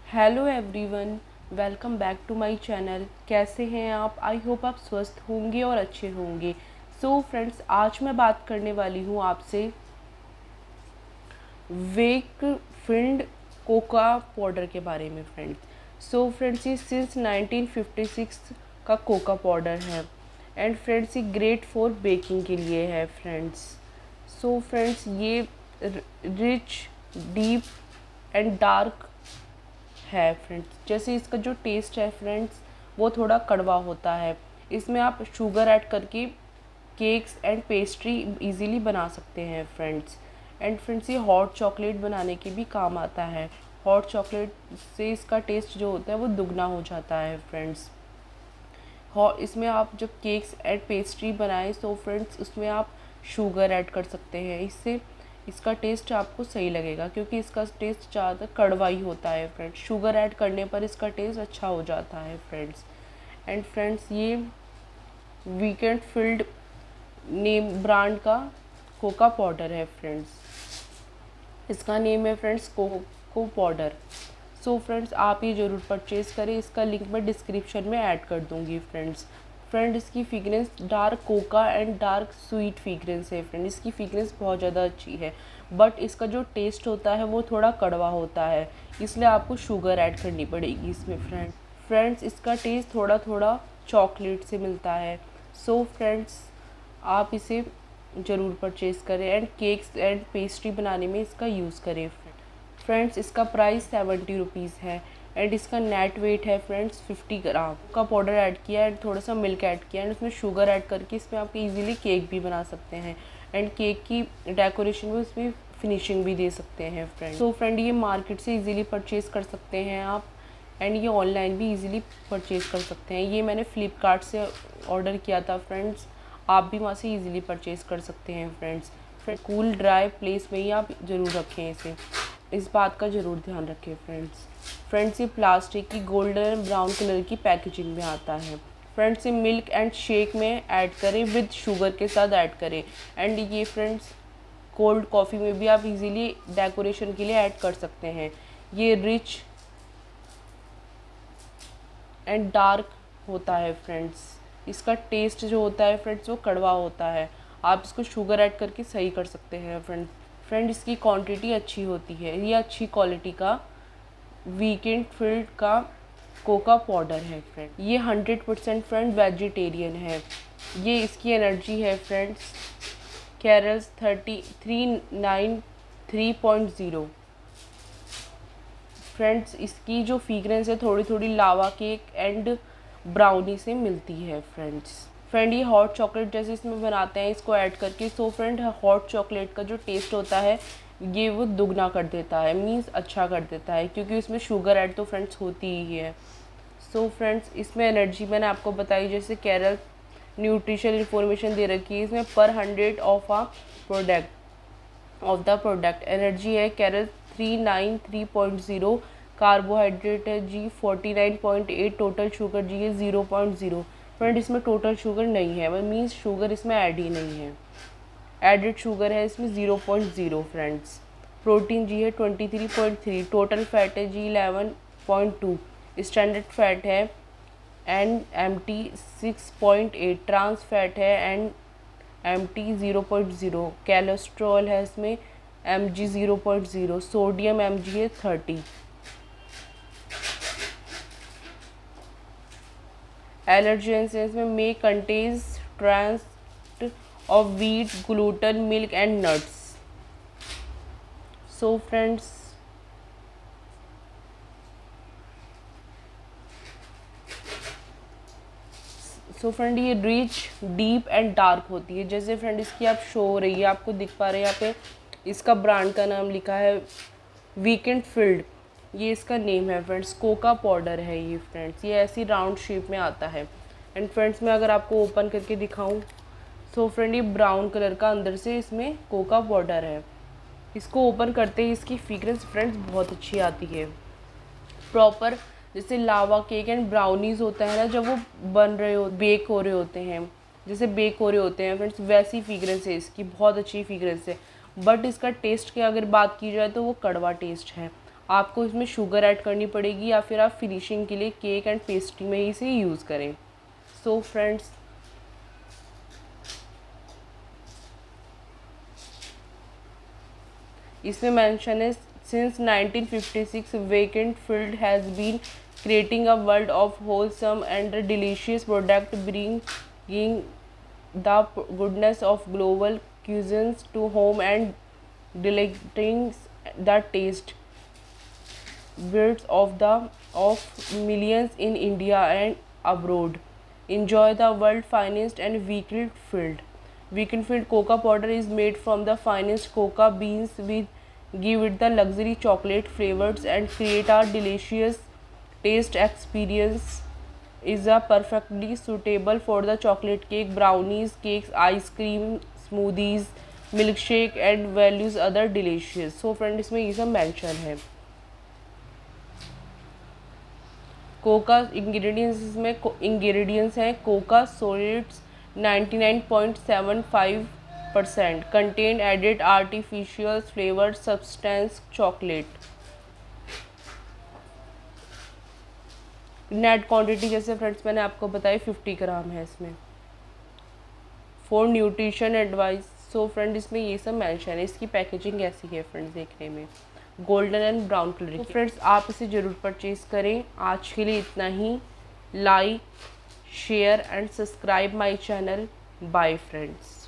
Hello everyone, welcome back to my channel. कैसे हैं आप? आई होप आप स्वस्थ होंगे और अच्छे होंगे। सो फ्रेंड्स, आज मैं बात करने वाली हूँ आपसे वेकफील्ड कोका पाउडर के बारे में फ्रेंड्स। सो फ्रेंड्स, ये सिंस 1956 का कोका पाउडर है एंड फ्रेंड्स ये ग्रेट फॉर बेकिंग के लिए है फ्रेंड्स। सो फ्रेंड्स, ये रिच, डीप एंड डार्क है फ्रेंड्स। जैसे इसका जो टेस्ट है फ्रेंड्स, वो थोड़ा कड़वा होता है। इसमें आप शुगर ऐड करके केक्स एंड पेस्ट्री इजीली बना सकते हैं फ्रेंड्स। एंड फ्रेंड्स, ये हॉट चॉकलेट बनाने के भी काम आता है। हॉट चॉकलेट से इसका टेस्ट जो होता है वो दुगना हो जाता है फ्रेंड्स। इसमें आप जब केक्स एंड पेस्ट्री बनाएं तो फ्रेंड्स उसमें आप शुगर ऐड कर सकते हैं। इससे इसका टेस्ट आपको सही लगेगा, क्योंकि इसका टेस्ट ज़्यादातर कड़वा ही होता है फ्रेंड्स। शुगर ऐड करने पर इसका टेस्ट अच्छा हो जाता है फ्रेंड्स। एंड फ्रेंड्स, ये वेकफील्ड नेम ब्रांड का कोका पाउडर है फ्रेंड्स। इसका नेम है friends cocoa powder. So friends, आप ये ज़रूर परचेज़ करें। इसका लिंक मैं डिस्क्रिप्शन में ऐड कर दूँगी फ्रेंड्स। फ्रेंड, इसकी fragrance dark cocoa and dark sweet fragrance है फ्रेंड। इसकी फ्रेगरेंस बहुत ज़्यादा अच्छी है, बट इसका जो टेस्ट होता है वो थोड़ा कड़वा होता है, इसलिए आपको शुगर ऐड करनी पड़ेगी इसमें फ्रेंड्स इसका टेस्ट थोड़ा थोड़ा चॉकलेट से मिलता है। सो फ्रेंड्स, आप इसे ज़रूर परचेज़ करें एंड केक्स एंड पेस्ट्री बनाने में इसका यूज़ करें फ्रेंड्स। इसका प्राइस 70 रुपीज़ है एंड इसका नेट वेट है फ्रेंड्स 50 ग्राम का पाउडर ऐड किया एंड थोड़ा सा मिल्क ऐड किया एंड उसमें शुगर ऐड करके इसमें आप इजीली केक भी बना सकते हैं एंड केक की डेकोरेशन में उसमें फिनिशिंग भी दे सकते हैं फ्रेंड। सो फ्रेंड, ये मार्केट से इजीली परचेज़ कर सकते हैं आप एंड ये ऑनलाइन भी इजीली परचेज़ कर सकते हैं। ये मैंने फ्लिपकार्ट से ऑर्डर किया था फ्रेंड्स। आप भी वहाँ से इजीली परचेज़ कर सकते हैं फ्रेंड्स। कूल ड्राई प्लेस में ही आप ज़रूर रखें इसे, इस बात का ज़रूर ध्यान रखें फ्रेंड्स। ये प्लास्टिक की गोल्डन ब्राउन कलर की पैकेजिंग में आता है फ्रेंड्स। ये मिल्क एंड शेक में ऐड करें, विद शुगर के साथ ऐड करें एंड ये फ्रेंड्स कोल्ड कॉफ़ी में भी आप इजीली डेकोरेशन के लिए ऐड कर सकते हैं। ये रिच एंड डार्क होता है फ्रेंड्स। इसका टेस्ट जो होता है फ्रेंड्स वो कड़वा होता है। आप इसको शुगर ऐड करके सही कर सकते हैं फ्रेंड। इसकी क्वांटिटी अच्छी होती है। ये अच्छी क्वालिटी का वेकफील्ड का कोका पाउडर है फ्रेंड। ये 100% फ्रेंड वेजिटेरियन है। ये इसकी एनर्जी है फ्रेंड्स कैरल्स 393.0 फ्रेंड्स। इसकी जो फ्रेगरेंस है थोड़ी थोड़ी लावा केक एंड ब्राउनी से मिलती है फ्रेंड। ये हॉट चॉकलेट जैसे इसमें बनाते हैं इसको ऐड करके। सो फ्रेंड, हॉट चॉकलेट का जो टेस्ट होता है ये वो दुगना कर देता है, मीन्स अच्छा कर देता है, क्योंकि इसमें शुगर ऐड तो फ्रेंड्स होती ही है। सो फ्रेंड्स, इसमें एनर्जी मैंने आपको बताई, जैसे कैरल न्यूट्रिशन इन्फॉर्मेशन दे रखी है इसमें पर 100 ऑफ द प्रोडक्ट एनर्जी है कैरल 393.0, कार्बोहाइड्रेट है जी 49.8, टोटल शुगर जी है 0.0 फ्रेंड। इसमें टोटल शुगर नहीं है, मीन्स शुगर इसमें ऐड ही नहीं है। एडेड शुगर है इसमें 0.0 फ्रेंड्स। प्रोटीन जी है 23.3, टोटल फैट है जी 11.2, स्टैंडर्ड फैट है एंड एमटी 6.8, ट्रांस फैट है एंड एमटी 0.0, कोलेस्ट्रॉल है इसमें mg 0.0, सोडियम mg है 30। एलर्जेंस है इसमें may contains traces of wheat, gluten, milk and nuts. So friends, ये रिच, डीप एंड डार्क होती है। जैसे फ्रेंड इसकी आप शो हो रही है, आपको दिख पा रहे हैं यहाँ पे इसका ब्रांड का नाम लिखा है वेकफील्ड, ये इसका नेम है फ्रेंड्स। कोका पाउडर है ये फ्रेंड्स। ये ऐसी राउंड शेप में आता है एंड फ्रेंड्स मैं अगर आपको ओपन करके दिखाऊं तो फ्रेंड ये ब्राउन कलर का अंदर से इसमें कोका पाउडर है। इसको ओपन करते ही इसकी फ्रेगरेंस फ्रेंड्स बहुत अच्छी आती है, प्रॉपर जैसे लावा केक एंड ब्राउनीज़ होता है ना, जब वो बन रहे हो बेक हो रहे होते हैं, जैसे बेक हो रहे होते हैं फ्रेंड्स, वैसी फ्रेगरेंस है इसकी, बहुत अच्छी फ्रेगरेंस है। बट इसका टेस्ट की अगर बात की जाए तो वो कड़वा टेस्ट है। आपको इसमें शुगर ऐड करनी पड़ेगी या फिर आप फिनिशिंग के लिए केक एंड पेस्ट्री में ही इसे यूज़ करें। सो फ्रेंड्स, इसमें मेंशन है since 1956 Weikfield has been creating a world of wholesome and delicious product, bringing the goodness of global cuisines to home and delighting the taste buds of millions in India and abroad. Enjoy the world finest and weekend filled. Weekend filled cocoa powder is made from the finest cocoa beans with give it the luxury chocolate flavors and create a delicious taste experience. Is a perfectly suitable for the chocolate cake, brownies, cakes, ice cream, smoothies, milkshake and values other delicious. So friend इसमें ये सब mention है। Cocoa ingredients, इसमें ingredients हैं cocoa solids 99.75% contain added artificial flavour substance chocolate. Net quantity जैसे friends मैंने आपको बताया 50 ग्राम है इसमें। For nutrition advice, so friend इसमें ये सब मेंशन है। इसकी पैकेजिंग ऐसी है फ्रेंड्स देखने में, गोल्डन एंड ब्राउन कलर की। फ्रेंड्स आप इसे ज़रूर परचेज़ करें। आज के लिए इतना ही। Like, share and subscribe my channel. Bye friends.